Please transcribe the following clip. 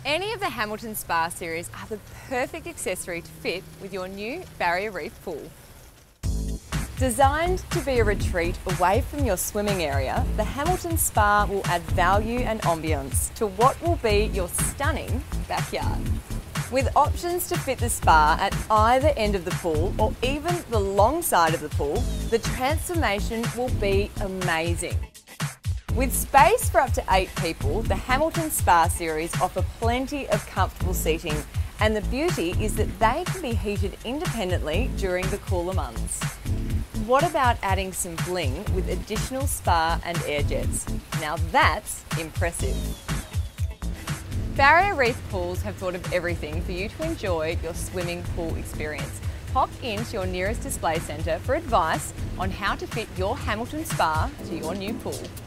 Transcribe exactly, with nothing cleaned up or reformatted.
Any of the Hamilton Spa series are the perfect accessory to fit with your new Barrier Reef Pool. Designed to be a retreat away from your swimming area, the Hamilton Spa will add value and ambience to what will be your stunning backyard. With options to fit the spa at either end of the pool or even the long side of the pool, the transformation will be amazing. With space for up to eight people, the Hamilton Spa series offer plenty of comfortable seating, and the beauty is that they can be heated independently during the cooler months. What about adding some bling with additional spa and air jets? Now that's impressive. Barrier Reef Pools have thought of everything for you to enjoy your swimming pool experience. Pop into your nearest display centre for advice on how to fit your Hamilton Spa to your new pool.